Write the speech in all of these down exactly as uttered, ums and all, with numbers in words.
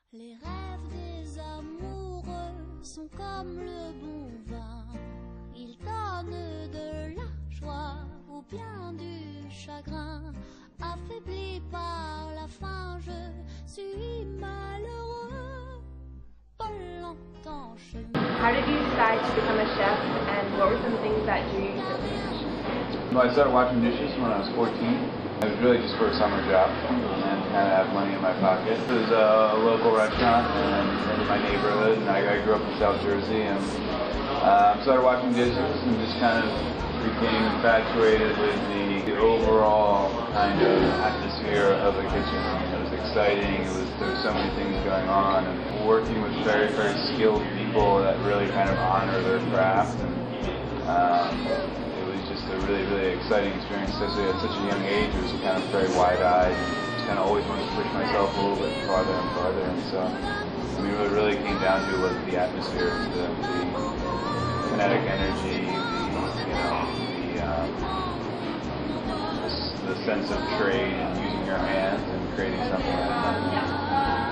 Les rêves des amoureux sont comme le bon vin. Ils donnent de la joie ou bien du chagrin. Affaibli par la faim, je suis malheureux. Pas longtemps chemin. How did you decide to become a chef, and what were some things that drew you to the profession? Well, I started washing dishes when I was fourteen. It was really just for a summer job and kind of have money in my pocket. It was a local restaurant in, in my neighborhood, and I, I grew up in South Jersey, and um, started washing dishes and just kind of became infatuated with the, the overall kind of atmosphere of the kitchen. It was exciting. It was there were so many things going on, and working with very very skilled people that really kind of honor their craft. And, um, just a really, really exciting experience, especially at such a young age. It was kind of very wide-eyed, just kind of always wanted to push myself a little bit farther and farther, and so, I mean, what it really came down to was the atmosphere, the, the kinetic energy, the, you know, the, um, the, the sense of trade and using your hands and creating something like that.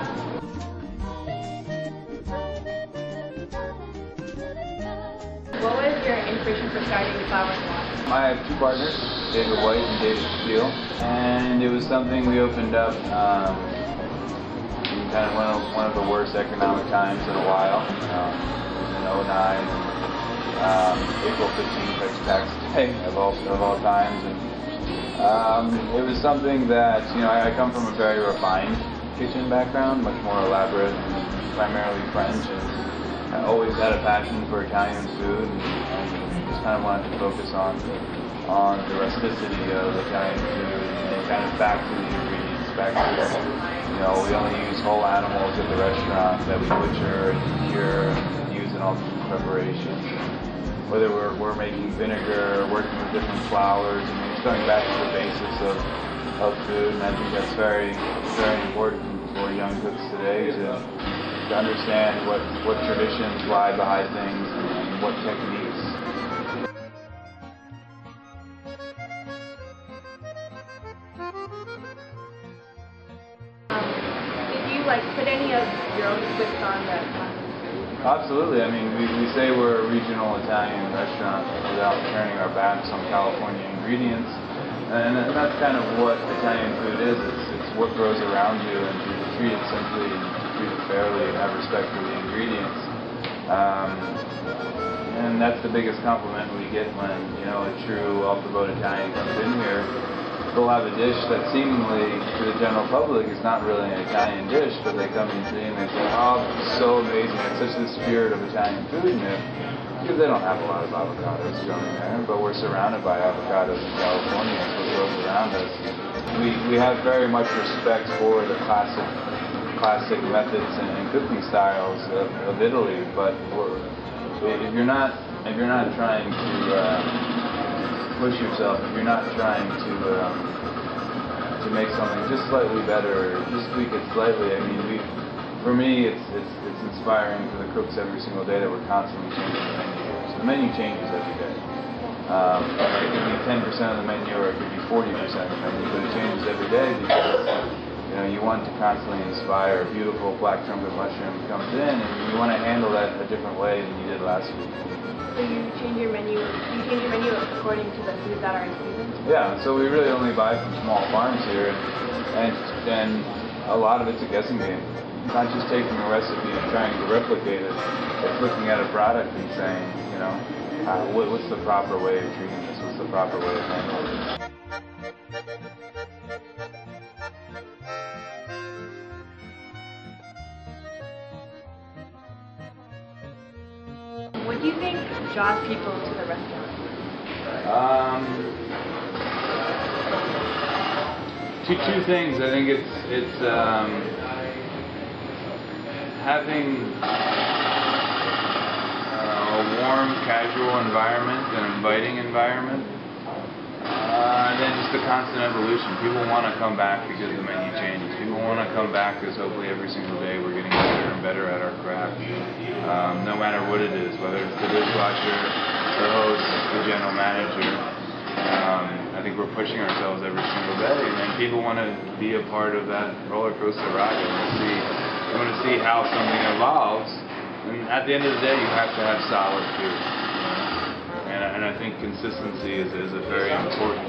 What was your inspiration for starting the Flower Squad? I have two partners, David White and David Steele, and it was something we opened up um, in kind of one of, one of the worst economic times in a while. Um, it was in oh nine, um, April fifteenth, tax day of all, of all times, and um, it was something that, you know, I, I come from a very refined kitchen background, much more elaborate, and primarily French, and I always had a passion for Italian food, and, and just kind of wanted to focus on on the rusticity of Italian food and kind of back to the ingredients, back to, you know, we only use whole animals at the restaurant that we butcher and cure and use in all different preparations. Whether we're, we're making vinegar, working with different flours, I mean, it's going back to the basics of, of food, and I think that's very, very important for young cooks today to, to understand what, what traditions lie behind things and what techniques. Like, put any of your own twists on the Absolutely. I mean, we, we say we're a regional Italian restaurant without turning our backs on California ingredients, and, and that's kind of what Italian food is. It's, it's what grows around you, and to treat it simply, and treat it fairly, and have respect for the ingredients. Um, and that's the biggest compliment we get when, you know, a true off-the-boat Italian comes in here. They'll have a dish that seemingly to the general public is not really an Italian dish, but they come and see and they say, oh, this is so amazing, it's such the spirit of Italian food in here. Because they don't have a lot of avocados growing there, but we're surrounded by avocados in California, so what grows around us. We, we have very much respect for the classic classic methods and, and cooking styles of, of Italy, but we're, if you're not if you're not trying to uh, push yourself, if you're not trying to um, to make something just slightly better, or just tweak it slightly. I mean, we, for me, it's it's it's inspiring for the cooks every single day that we're constantly changing the menu. So the menu changes every day. Um, it could be ten percent of the menu, or it could be forty percent of the menu, but it changes every day because, you know, you want to constantly inspire. A beautiful black trumpet mushroom comes in, and you want to handle that a different way than you did last week. So you change your menu, you change your menu according to the foods that are in season? Yeah, so we really only buy from small farms here, and, and a lot of it's a guessing game. It's not just taking a recipe and trying to replicate it, it's looking at a product and saying, you know, uh, what, what's the proper way of treating this, what's the proper way of handling this. What do you think draws people to the restaurant? Um, two two things. I think it's it's um, having uh, a warm, casual environment, an inviting environment, uh, and then just the constant evolution. People want to come back because the menu changes. People want to come back because hopefully every single day we're getting better and better at our craft. Um, no matter what it is, whether it's the dishwasher, the host, the general manager. Um, I think we're pushing ourselves every single day, and people want to be a part of that roller coaster ride and see you want to see how something evolves. And at the end of the day, you have to have solid food. You know? and, and I think consistency is, is a very important